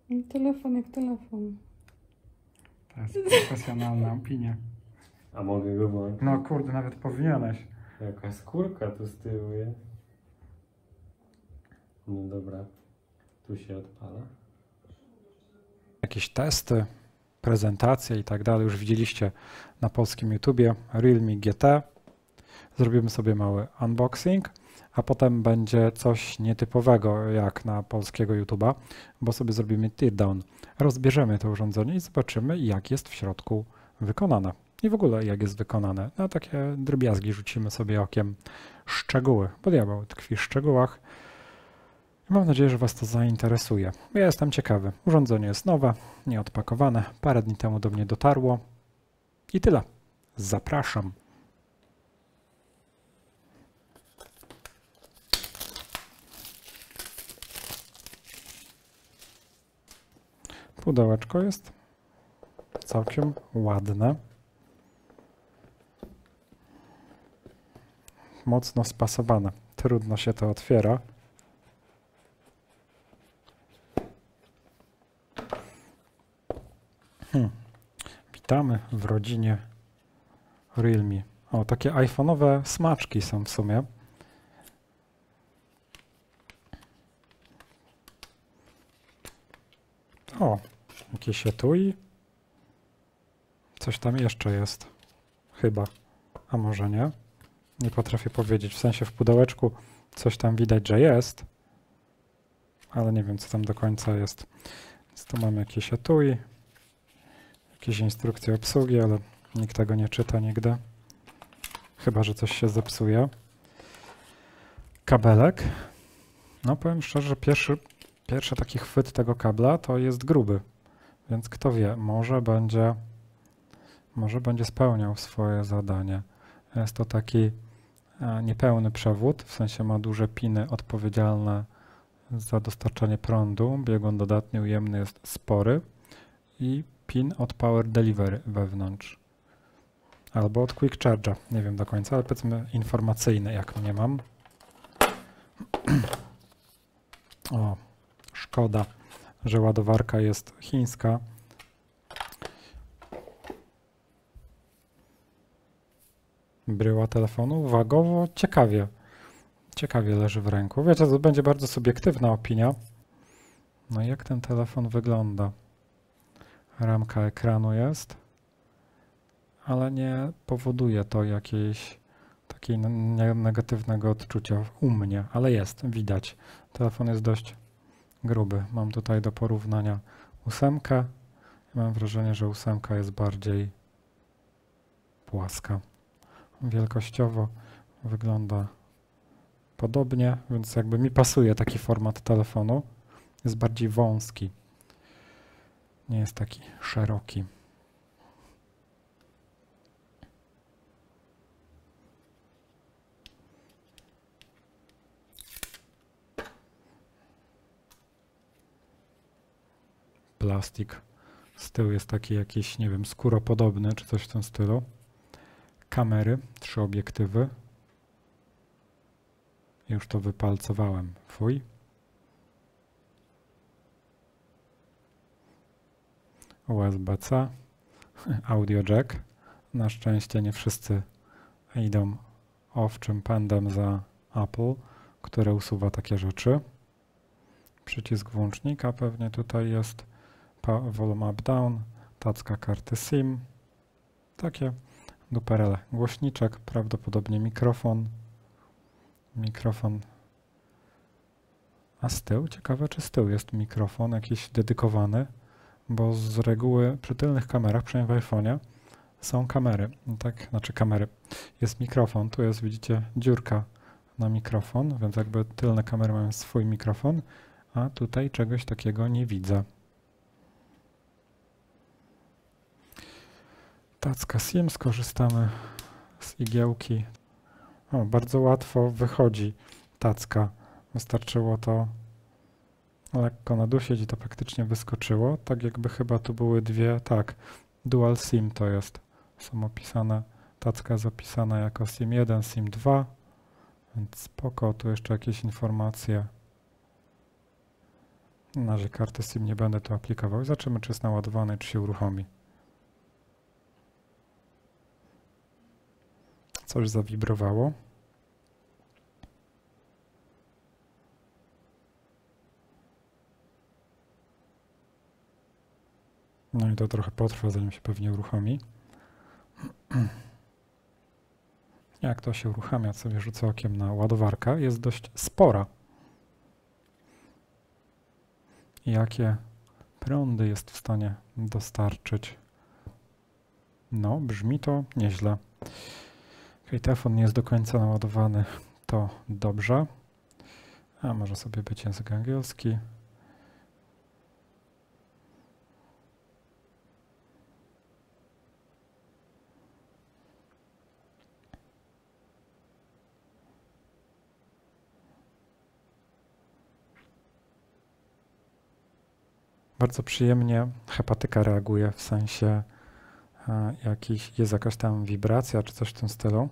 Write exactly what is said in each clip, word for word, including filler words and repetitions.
Telefon jak telefon. To jest profesjonalna opinia. A mogę go włączyć? No kurde, nawet powinieneś. Jaka skórka tu z tyłu jest. No dobra, tu się odpala. Jakieś testy, prezentacje i tak dalej już widzieliście na polskim YouTubie. Realme G T. Zrobimy sobie mały unboxing, a potem będzie coś nietypowego jak na polskiego YouTuba, bo sobie zrobimy teardown. Rozbierzemy to urządzenie i zobaczymy, jak jest w środku wykonane. I w ogóle jak jest wykonane. Na takie drobiazgi rzucimy sobie okiem szczegóły, bo diabeł tkwi w szczegółach. Mam nadzieję, że Was to zainteresuje. Ja jestem ciekawy. Urządzenie jest nowe, nieodpakowane. Parę dni temu do mnie dotarło. I tyle. Zapraszam. Pudełeczko jest całkiem ładne. Mocno spasowane. Trudno się to otwiera. Hmm. Witamy w rodzinie Realme. O, takie iPhone'owe smaczki są w sumie. O, jakieś etui. Coś tam jeszcze jest. Chyba. A może nie? Nie potrafię powiedzieć. W sensie w pudełeczku coś tam widać, że jest. Ale nie wiem, co tam do końca jest. Więc tu mamy jakieś etui. Jakieś instrukcje obsługi, ale nikt tego nie czyta nigdy. Chyba że coś się zepsuje. Kabelek. No powiem szczerze, że pierwszy, pierwszy taki chwyt tego kabla to jest gruby. Więc kto wie, może będzie, może będzie spełniał swoje zadanie. Jest to taki a, niepełny przewód, w sensie ma duże piny odpowiedzialne za dostarczanie prądu. Biegun dodatni ujemny jest spory i pin od Power Delivery wewnątrz. Albo od Quick Charge'a, nie wiem do końca, ale powiedzmy informacyjny, jak mnie mam. O, szkoda, że ładowarka jest chińska. Bryła telefonu wagowo ciekawie. Ciekawie leży w ręku. Wiecie, to będzie bardzo subiektywna opinia. No i jak ten telefon wygląda? Ramka ekranu jest, ale nie powoduje to jakiejś takiej negatywnego odczucia u mnie, ale jest, widać. Telefon jest dość gruby. Mam tutaj do porównania ósemkę. Mam wrażenie, że ósemka jest bardziej płaska. Wielkościowo wygląda podobnie, więc jakby mi pasuje taki format telefonu. Jest bardziej wąski. Nie jest taki szeroki. Plastik. Z tyłu jest taki jakiś, nie wiem, skóropodobny, czy coś w tym stylu. Kamery, trzy obiektywy. Już to wypalcowałem. Fuj. U S B C. Audio jack. Na szczęście nie wszyscy idą owczym pędem za Apple, które usuwa takie rzeczy. Przycisk włącznika pewnie tutaj jest. Volume up down. Tacka karty SIM. Takie duperele. Głośniczek, prawdopodobnie mikrofon. Mikrofon. A z tyłu? Ciekawe, czy z tyłu jest mikrofon jakiś dedykowany, bo z reguły przy tylnych kamerach, przynajmniej w iPhone'ie, są kamery. Tak, znaczy kamery. Jest mikrofon, tu jest, widzicie, dziurka na mikrofon, więc jakby tylne kamery mają swój mikrofon, a tutaj czegoś takiego nie widzę. Tacka SIM, skorzystamy z igiełki. O, bardzo łatwo wychodzi tacka. Wystarczyło to lekko nadusić i to praktycznie wyskoczyło. Tak jakby chyba tu były dwie, tak, dual SIM to jest. Są opisane, tacka jest opisana jako SIM jeden, SIM dwa, więc spoko, tu jeszcze jakieś informacje. Na razie karty SIM nie będę tu aplikował i zobaczymy, czy jest naładowany, czy się uruchomi. Coś zawibrowało. No i to trochę potrwa, zanim się pewnie uruchomi. Jak to się uruchamia, sobie rzucę okiem na ładowarkę, jest dość spora. Jakie prądy jest w stanie dostarczyć? No, brzmi to nieźle. Ok, telefon nie jest do końca naładowany, to dobrze. A może sobie być język angielski. Bardzo przyjemnie hepatyka reaguje, w sensie e, jakiś, jest jakaś tam wibracja czy coś w tym stylu.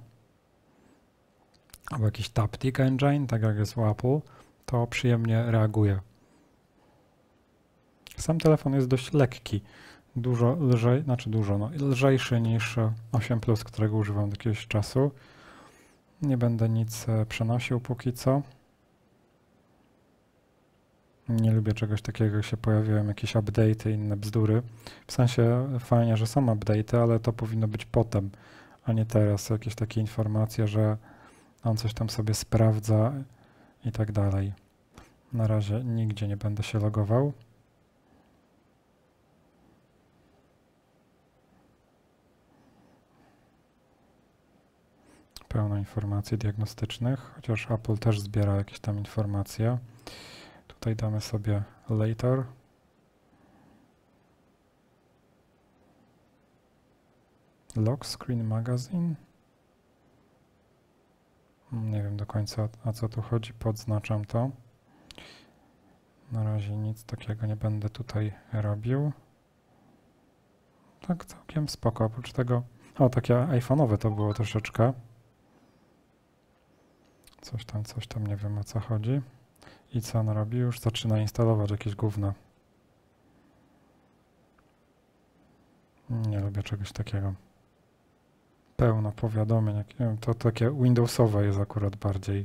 Albo jakiś Taptic Engine, tak jak jest u Apple, to przyjemnie reaguje. Sam telefon jest dość lekki, dużo lżej, znaczy dużo, no, lżejszy niż osiem plus, którego używam od jakiegoś czasu. Nie będę nic przenosił póki co. Nie lubię czegoś takiego, jak się pojawiają jakieś update'y i inne bzdury. W sensie fajnie, że są update'y, ale to powinno być potem, a nie teraz. Jakieś takie informacje, że on coś tam sobie sprawdza i tak dalej. Na razie nigdzie nie będę się logował. Pełno informacji diagnostycznych, chociaż Apple też zbiera jakieś tam informacje. Tutaj damy sobie later. Lock screen magazine. Nie wiem do końca, o co tu chodzi, podznaczam to. Na razie nic takiego nie będę tutaj robił. Tak całkiem spoko, oprócz tego, o takie iPhone'owe to było troszeczkę. Coś tam, coś tam, nie wiem o co chodzi. I co on robi? Już zaczyna instalować jakieś gówno. Nie lubię czegoś takiego. Pełno powiadomień. Jak, nie wiem, to takie Windowsowe jest akurat bardziej.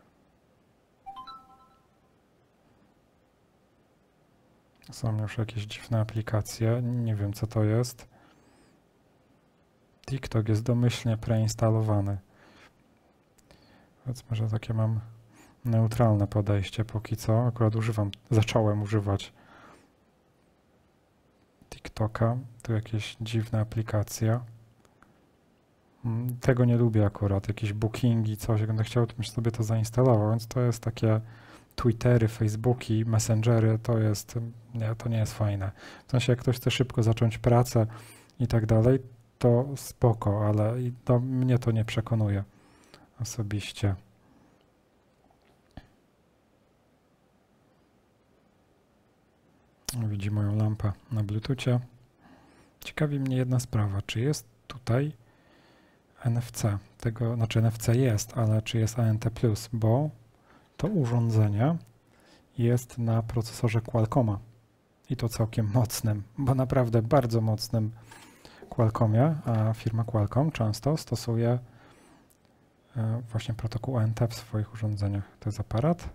Są już jakieś dziwne aplikacje. Nie wiem co to jest. TikTok jest domyślnie preinstalowany. Powiedzmy, że takie mam neutralne podejście póki co. Akurat używam, zacząłem używać TikToka. Tu jakieś dziwne aplikacje. Tego nie lubię akurat. Jakieś bookingi, coś. Jak będę chciał, to bym sobie to zainstalował. Więc to jest takie Twittery, Facebooki, Messengery. To jest, nie, to nie jest fajne. W sensie, jak ktoś chce szybko zacząć pracę i tak dalej, to spoko, ale i to, mnie to nie przekonuje osobiście. Widzi moją lampę na Bluetoothie. Ciekawi mnie jedna sprawa, czy jest tutaj N F C, tego, znaczy N F C jest, ale czy jest A N T plus, bo to urządzenie jest na procesorze Qualcomma i to całkiem mocnym, bo naprawdę bardzo mocnym Qualcommie, a firma Qualcomm często stosuje właśnie protokół A N T w swoich urządzeniach. To jest aparat.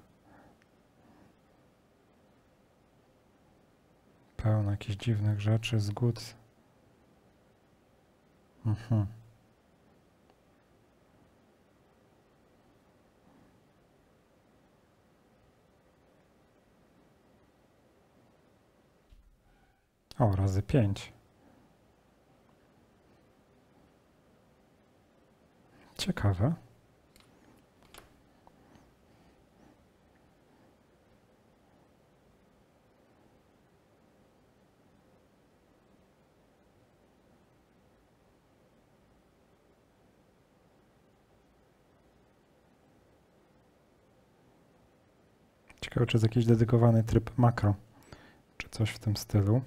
Pełno jakichś dziwnych rzeczy, zgód. Mhm. O, razy pięć. Ciekawe. Ciekawe, czy jest jakiś dedykowany tryb makro, czy coś w tym stylu.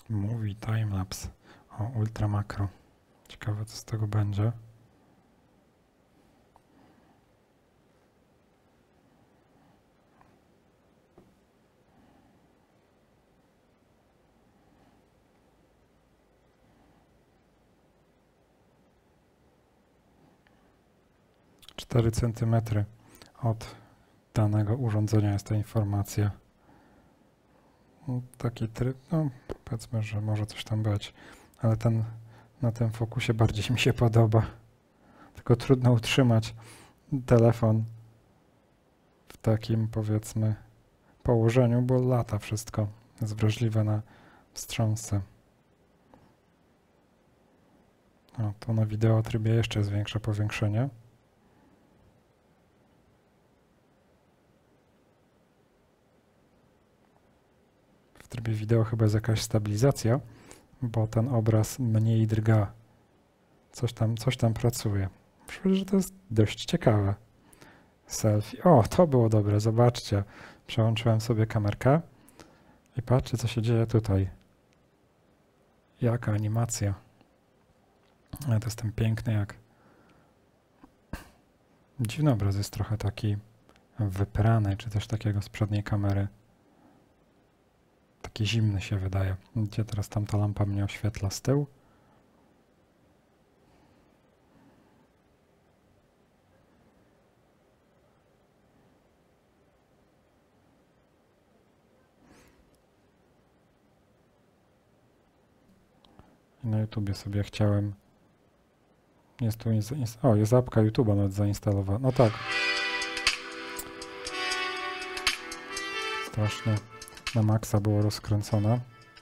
Movie timelapse. O, ultra makro. Ciekawe, co z tego będzie. cztery centymetry od danego urządzenia jest ta informacja. No, taki tryb, no powiedzmy, że może coś tam być, ale ten na tym fokusie bardziej mi się podoba. Tylko trudno utrzymać telefon w takim, powiedzmy, położeniu, bo lata wszystko. Jest wrażliwe na wstrząsy. O, to na wideo trybie jeszcze jest większe powiększenie. W trybie wideo chyba jest jakaś stabilizacja, bo ten obraz mniej drga. Coś tam, coś tam pracuje. Myślę, że to jest dość ciekawe. Selfie. O, to było dobre, zobaczcie. Przełączyłem sobie kamerkę i patrzcie, co się dzieje tutaj. Jaka animacja. Ale to jest ten piękny, jak... Dziwny obraz jest trochę taki wyprany, czy też takiego z przedniej kamery. Taki zimny się wydaje. Gdzie teraz tamta lampa mnie oświetla z tyłu? I na YouTubie sobie chciałem... Jest tu... Jest, o, jest apka YouTube'a nawet zainstalowana. No tak. Strasznie na maksa było rozkręcone.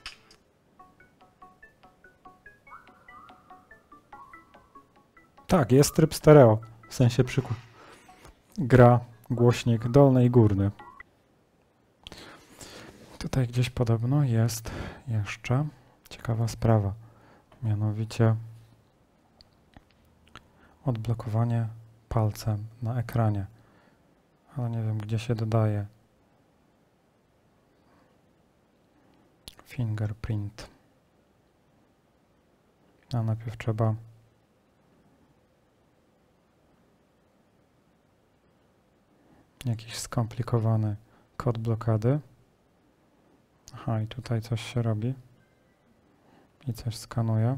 Tak, jest tryb stereo. W sensie przyku... Gra głośnik dolny i górny. Tutaj gdzieś podobno jest jeszcze ciekawa sprawa. Mianowicie odblokowanie palcem na ekranie. Ale nie wiem, gdzie się dodaje. Fingerprint. A najpierw trzeba jakiś skomplikowany kod blokady. Aha, i tutaj coś się robi. I coś skanuje.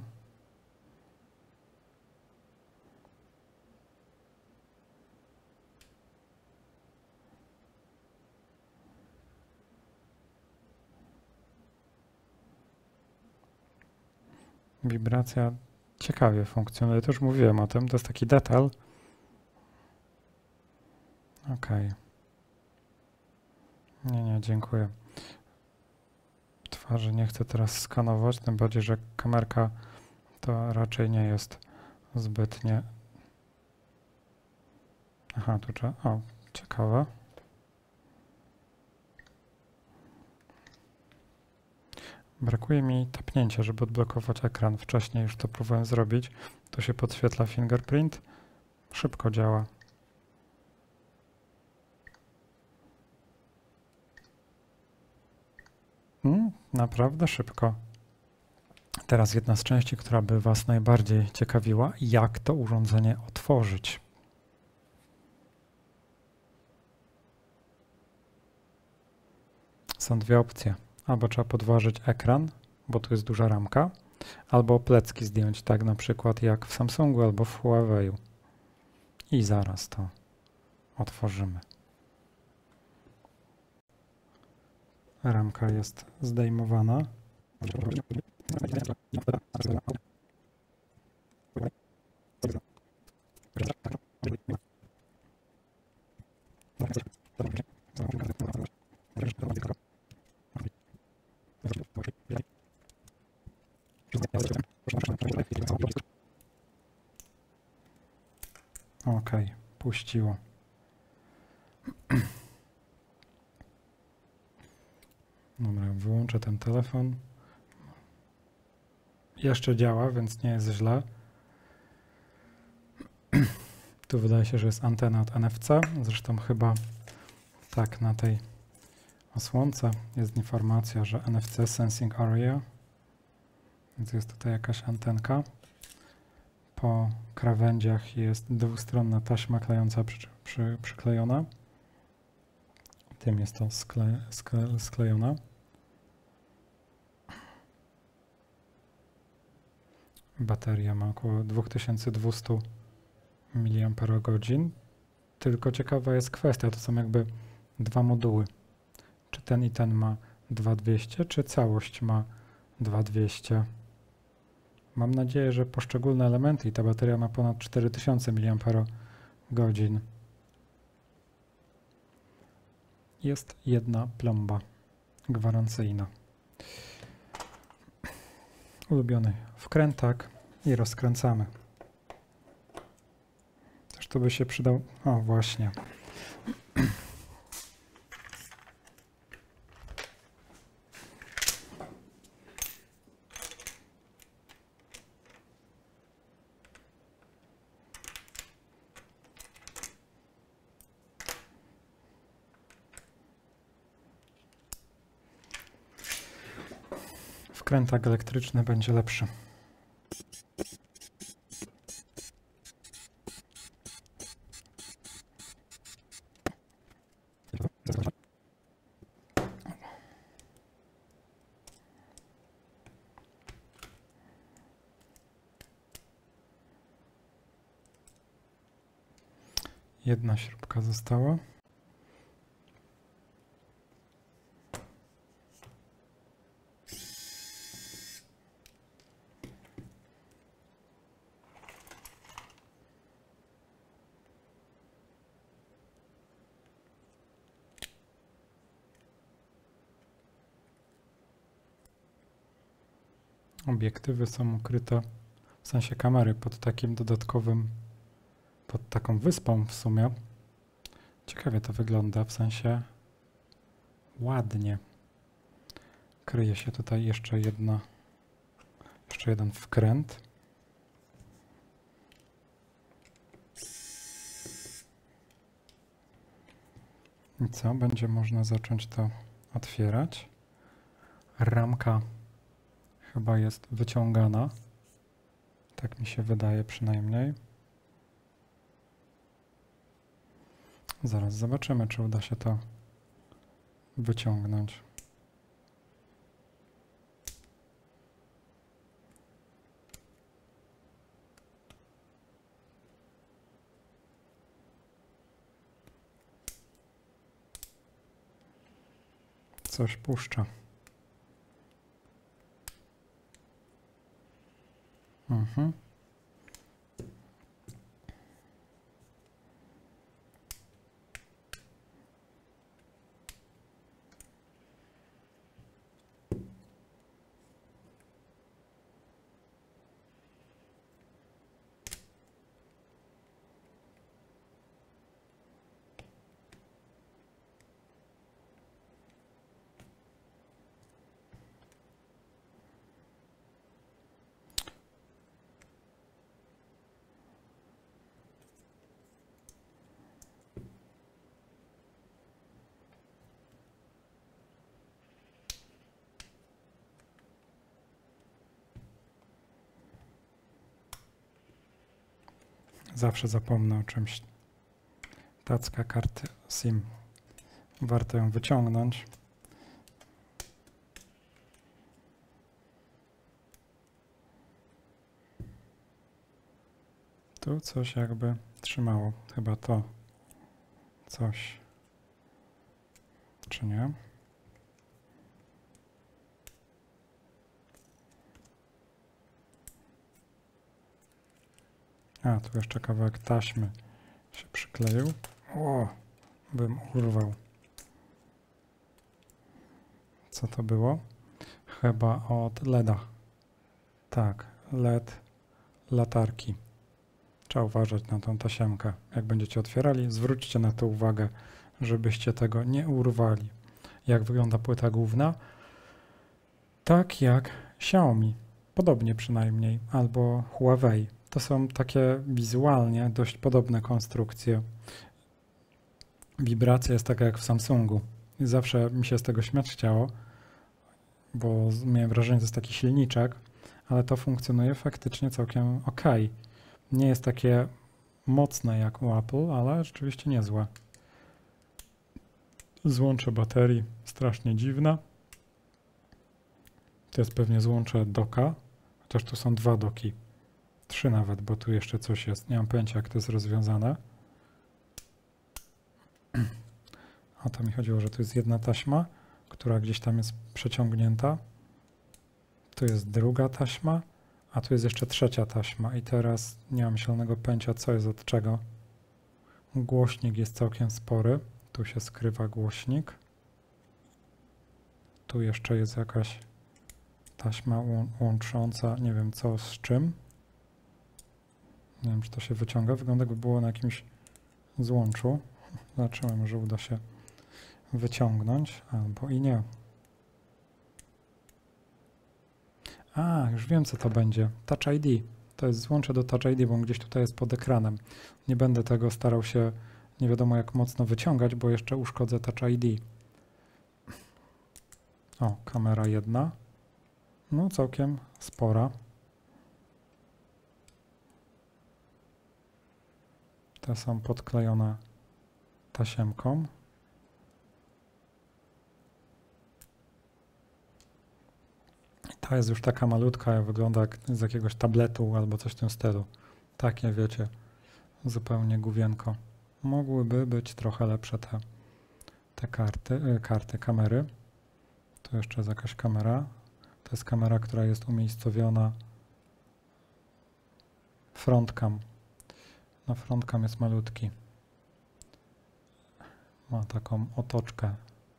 Wibracja ciekawie funkcjonuje. To już mówiłem o tym. To jest taki detal. OK. Nie, nie, dziękuję. Twarzy nie chcę teraz skanować, tym bardziej, że kamerka to raczej nie jest zbytnie... Aha, tu trzeba... O, ciekawe. Brakuje mi tapnięcia, żeby odblokować ekran. Wcześniej już to próbowałem zrobić. Tu się podświetla fingerprint. Szybko działa. Hmm, naprawdę szybko. Teraz jedna z części, która by Was najbardziej ciekawiła. Jak to urządzenie otworzyć? Są dwie opcje. Albo trzeba podważyć ekran, bo tu jest duża ramka, albo plecki zdjąć, tak na przykład jak w Samsungu albo w Huawei. I zaraz to otworzymy. Ramka jest zdejmowana. OK, puściło. Dobra, wyłączę ten telefon. Jeszcze działa, więc nie jest źle. Tu wydaje się, że jest antena od N F C. Zresztą chyba tak na tej osłonce jest informacja, że N F C Sensing Area. Więc jest tutaj jakaś antenka. Po krawędziach jest dwustronna taśma klejąca przy, przy, przyklejona. Tym jest to skle, skle, sklejona. Bateria ma około dwa tysiące dwieście miliamperogodzin. Tylko ciekawa jest kwestia, to są jakby dwa moduły. Czy ten i ten ma dwa tysiące dwieście, czy całość ma dwa tysiące dwieście? Mam nadzieję, że poszczególne elementy i ta bateria ma ponad cztery tysiące miliamperogodzin. Jest jedna plomba gwarancyjna. Ulubiony wkrętak i rozkręcamy. Też tu by się przydał, o właśnie. Wkrętak elektryczny będzie lepszy. Jedna śrubka została. Obiektywy są ukryte, w sensie kamery, pod takim dodatkowym, pod taką wyspą w sumie. Ciekawie to wygląda, w sensie ładnie. Kryje się tutaj jeszcze jedna, jeszcze jeden wkręt. I co? Będzie można zacząć to otwierać. Ramka chyba jest wyciągana. Tak mi się wydaje przynajmniej. Zaraz zobaczymy, czy uda się to wyciągnąć. Coś puszcza. Mhm. Zawsze zapomnę o czymś. Tacka karty SIM. Warto ją wyciągnąć. Tu coś jakby trzymało. Chyba to coś. Czy nie? A, tu jeszcze kawałek taśmy się przykleił. O, bym urwał. Co to było? Chyba od LEDa. Tak, L E D latarki. Trzeba uważać na tą tasiemkę. Jak będziecie otwierali, zwróćcie na to uwagę, żebyście tego nie urwali. Jak wygląda płyta główna? Tak jak Xiaomi. Podobnie przynajmniej. Albo Huawei. To są takie wizualnie dość podobne konstrukcje. Wibracja jest taka jak w Samsungu. I zawsze mi się z tego śmiać chciało, bo miałem wrażenie, że to jest taki silniczek, ale to funkcjonuje faktycznie całkiem ok. Nie jest takie mocne jak u Apple, ale rzeczywiście niezłe. Złącze baterii strasznie dziwne. To jest pewnie złącze docka, chociaż tu są dwa doki. Trzy nawet, bo tu jeszcze coś jest. Nie mam pojęcia, jak to jest rozwiązane. O to mi chodziło, że tu jest jedna taśma, która gdzieś tam jest przeciągnięta. Tu jest druga taśma, a tu jest jeszcze trzecia taśma. I teraz nie mam zielonego pojęcia, co jest od czego. Głośnik jest całkiem spory. Tu się skrywa głośnik. Tu jeszcze jest jakaś taśma łącząca, nie wiem co z czym. Nie wiem, czy to się wyciąga. Wygląda, jakby było na jakimś złączu. Zobaczymy, może uda się wyciągnąć, albo i nie. A, już wiem, co to będzie. Touch I D. To jest złącze do Touch I D, bo gdzieś tutaj jest pod ekranem. Nie będę tego starał się nie wiadomo jak mocno wyciągać, bo jeszcze uszkodzę Touch I D. O, kamera jedna. No, całkiem spora. Te są podklejone tasiemką. Ta jest już taka malutka, wygląda jak z jakiegoś tabletu albo coś w tym stylu. Takie, wiecie, zupełnie główienko. Mogłyby być trochę lepsze te, te karty, y, karty, kamery. Tu jeszcze jest jakaś kamera. To jest kamera, która jest umiejscowiona frontcam. No frontcam jest malutki. Ma taką otoczkę.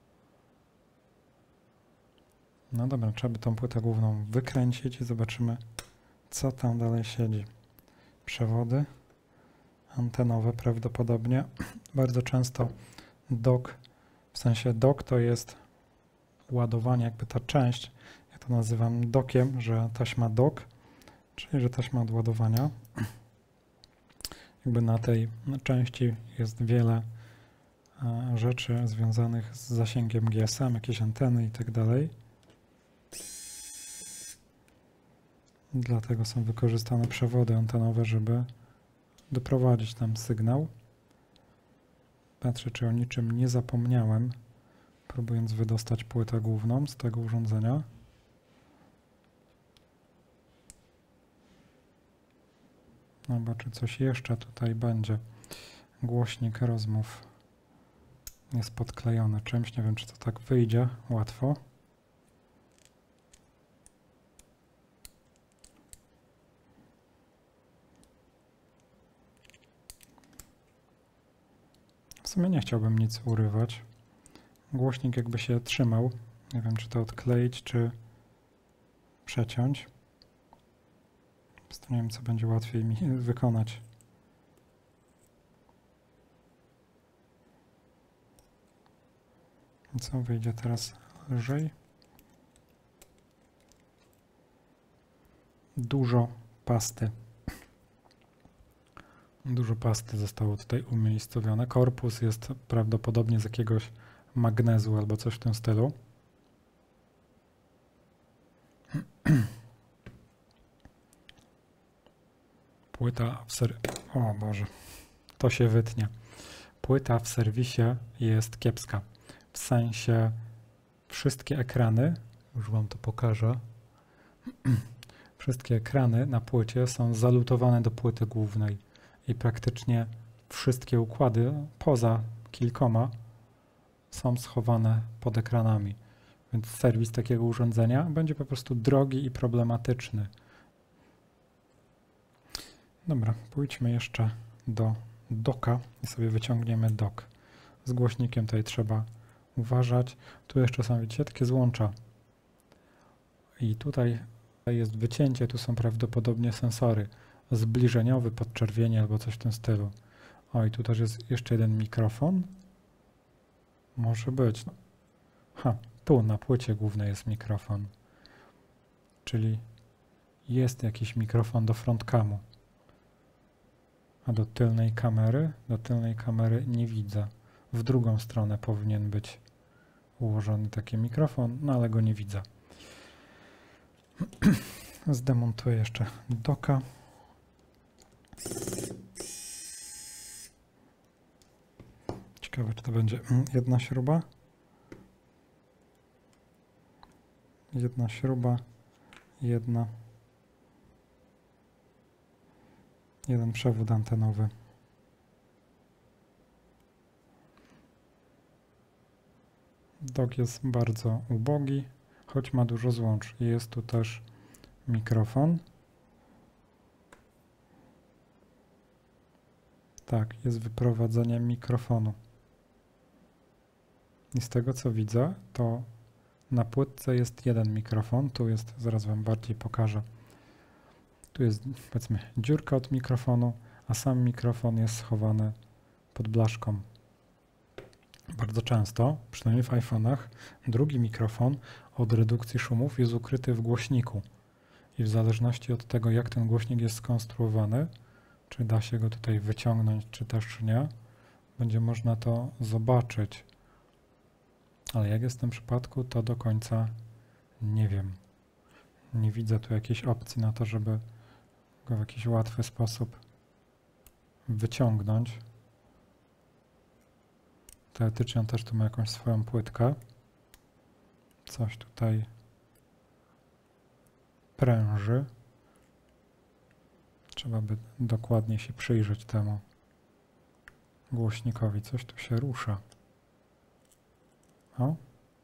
No dobra, trzeba by tą płytę główną wykręcić i zobaczymy, co tam dalej siedzi. Przewody antenowe prawdopodobnie. Bardzo często dock, w sensie dock to jest ładowanie, jakby ta część, ja to nazywam dockiem, że taśma dock, czyli że taśma od ładowania. Jakby na tej części jest wiele a, rzeczy związanych z zasięgiem G S M, jakieś anteny i tak dalej. Dlatego są wykorzystane przewody antenowe, żeby doprowadzić tam sygnał. Patrzę, czy o niczym nie zapomniałem, próbując wydostać płytę główną z tego urządzenia. Dobra, czy coś jeszcze tutaj będzie. Głośnik rozmów jest podklejony czymś, nie wiem, czy to tak wyjdzie łatwo. W sumie nie chciałbym nic urywać. Głośnik jakby się trzymał. Nie wiem, czy to odkleić, czy przeciąć. Nie wiem, co będzie łatwiej mi wykonać. Co wyjdzie teraz lżej? Dużo pasty. Dużo pasty zostało tutaj umiejscowione. Korpus jest prawdopodobnie z jakiegoś magnezu albo coś w tym stylu. Płyta w ser... O Boże, to się wytnie. Płyta w serwisie jest kiepska. W sensie wszystkie ekrany, już wam to pokażę, wszystkie ekrany na płycie są zalutowane do płyty głównej i praktycznie wszystkie układy, poza kilkoma, są schowane pod ekranami. Więc serwis takiego urządzenia będzie po prostu drogi i problematyczny. Dobra, pójdźmy jeszcze do docka i sobie wyciągniemy dock. Z głośnikiem tutaj trzeba uważać. Tu jeszcze są, widzicie, takie złącza. I tutaj jest wycięcie, tu są prawdopodobnie sensory. Zbliżeniowy, podczerwienie albo coś w tym stylu. O, i tu też jest jeszcze jeden mikrofon. Może być. No. Ha, tu na płycie głównej jest mikrofon. Czyli jest jakiś mikrofon do frontcamu. A do tylnej kamery? Do tylnej kamery nie widzę. W drugą stronę powinien być ułożony taki mikrofon, no ale go nie widzę. Zdemontuję jeszcze doka. Ciekawe, czy to będzie jedna śruba. Jedna śruba, jedna. Jeden przewód antenowy. Dok jest bardzo ubogi, choć ma dużo złącz. Jest tu też mikrofon. Tak, jest wyprowadzenie mikrofonu. I z tego co widzę, to na płytce jest jeden mikrofon. Tu jest, zaraz wam bardziej pokażę. Tu jest, powiedzmy, dziurka od mikrofonu, a sam mikrofon jest schowany pod blaszką. Bardzo często, przynajmniej w iPhone'ach, drugi mikrofon od redukcji szumów jest ukryty w głośniku. I w zależności od tego, jak ten głośnik jest skonstruowany, czy da się go tutaj wyciągnąć, czy też nie, będzie można to zobaczyć. Ale jak jest w tym przypadku, to do końca nie wiem. Nie widzę tu jakiejś opcji na to, żeby go w jakiś łatwy sposób wyciągnąć. Teoretycznie on też tu ma jakąś swoją płytkę. Coś tutaj pręży. Trzeba by dokładnie się przyjrzeć temu głośnikowi. Coś tu się rusza. O.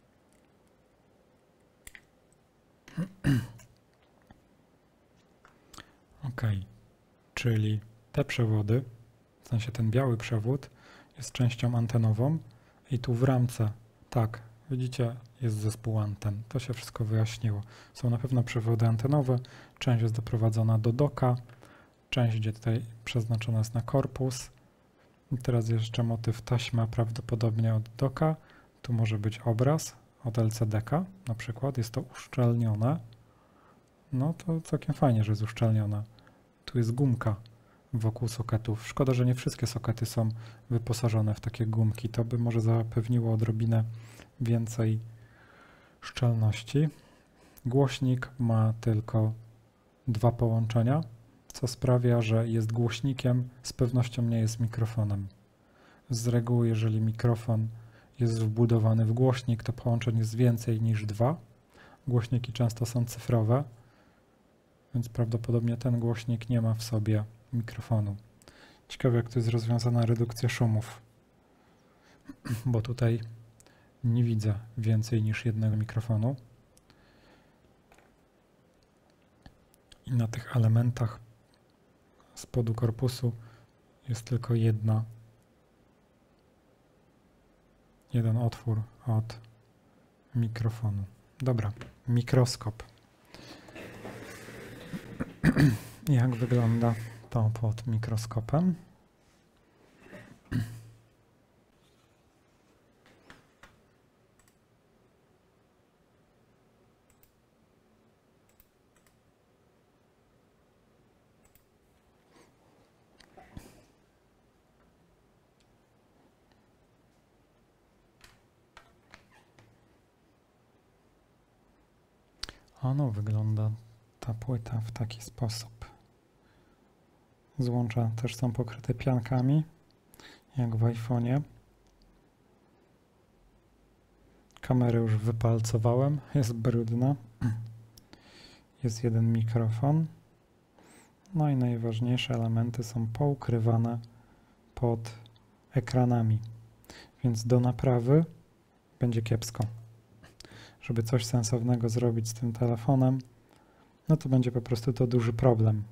Ok, czyli te przewody, w sensie ten biały przewód jest częścią antenową i tu w ramce, tak, widzicie, jest zespół anten. To się wszystko wyjaśniło. Są na pewno przewody antenowe, część jest doprowadzona do doka, część gdzie tutaj przeznaczona jest na korpus. I teraz jeszcze motyw taśma prawdopodobnie od doka. Tu może być obraz od L C D ka na przykład, jest to uszczelnione. No to całkiem fajnie, że jest uszczelnione. Tu jest gumka wokół soketów. Szkoda, że nie wszystkie sokety są wyposażone w takie gumki. To by może zapewniło odrobinę więcej szczelności. Głośnik ma tylko dwa połączenia, co sprawia, że jest głośnikiem, z pewnością nie jest mikrofonem. Z reguły, jeżeli mikrofon jest wbudowany w głośnik, to połączeń jest więcej niż dwa. Głośniki często są cyfrowe, więc prawdopodobnie ten głośnik nie ma w sobie mikrofonu. Ciekawe, jak to jest rozwiązana redukcja szumów, bo tutaj nie widzę więcej niż jednego mikrofonu. I na tych elementach spodu korpusu jest tylko jedna, jeden otwór od mikrofonu. Dobra, mikroskop. Jak wygląda to pod mikroskopem? Ono wygląda, ta płyta, w taki sposób. Złącza też są pokryte piankami, jak w iPhone'ie. Kamerę już wypalcowałem, jest brudna. Jest jeden mikrofon. No i najważniejsze elementy są poukrywane pod ekranami, więc do naprawy będzie kiepsko. Żeby coś sensownego zrobić z tym telefonem, no to będzie po prostu to duży problem.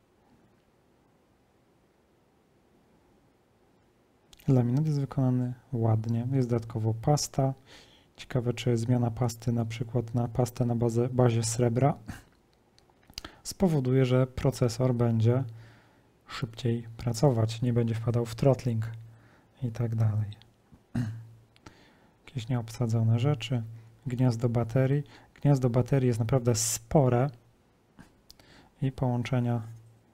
Laminat jest wykonany ładnie, jest dodatkowo pasta. Ciekawe, czy zmiana pasty na przykład na pastę na bazę, bazie srebra spowoduje, że procesor będzie szybciej pracować, nie będzie wpadał w throttling i tak dalej. Jakieś nieobsadzone rzeczy. Gniazdo baterii. Gniazdo baterii jest naprawdę spore i połączenia,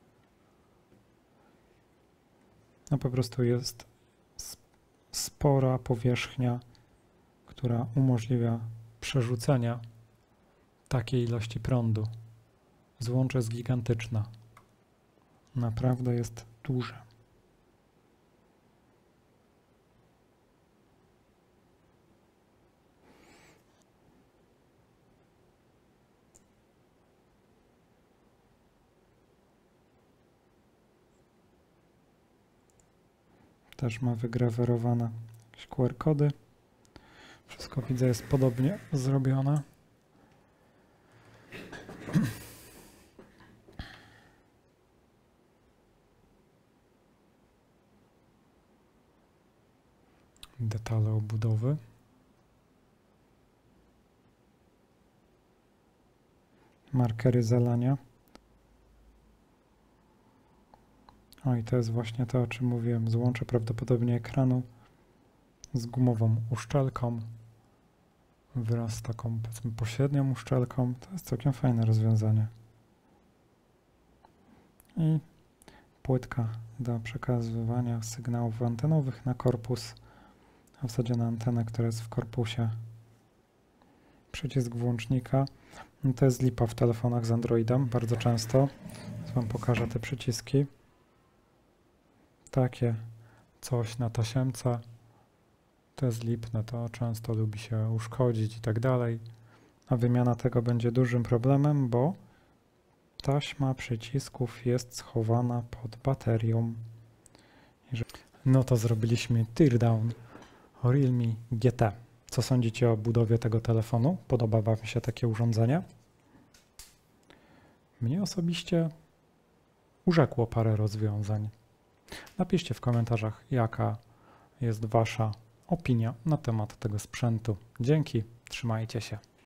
no po prostu jest spora powierzchnia, która umożliwia przerzucenie takiej ilości prądu. Złącze jest gigantyczne. Naprawdę jest duże. Też ma wygrawerowane jakieś Q R kody. Wszystko widzę jest podobnie zrobione. Detale obudowy. Markery zalania. O i to jest właśnie to, o czym mówiłem. Złącze prawdopodobnie ekranu z gumową uszczelką wraz z taką, powiedzmy, pośrednią uszczelką. To jest całkiem fajne rozwiązanie. I płytka do przekazywania sygnałów antenowych na korpus, a w zasadzie na antenę, która jest w korpusie. Przycisk włącznika. No to jest lipa w telefonach z Androidem bardzo często. Więc wam pokażę te przyciski. Takie coś na tasiemce. To jest lipne, to często lubi się uszkodzić i tak dalej. A wymiana tego będzie dużym problemem, bo taśma przycisków jest schowana pod baterią. No to zrobiliśmy teardown Realme G T. Co sądzicie o budowie tego telefonu? Podoba wam się takie urządzenie? Mnie osobiście urzekło parę rozwiązań. Napiszcie w komentarzach, jaka jest wasza opinia na temat tego sprzętu. Dzięki, trzymajcie się.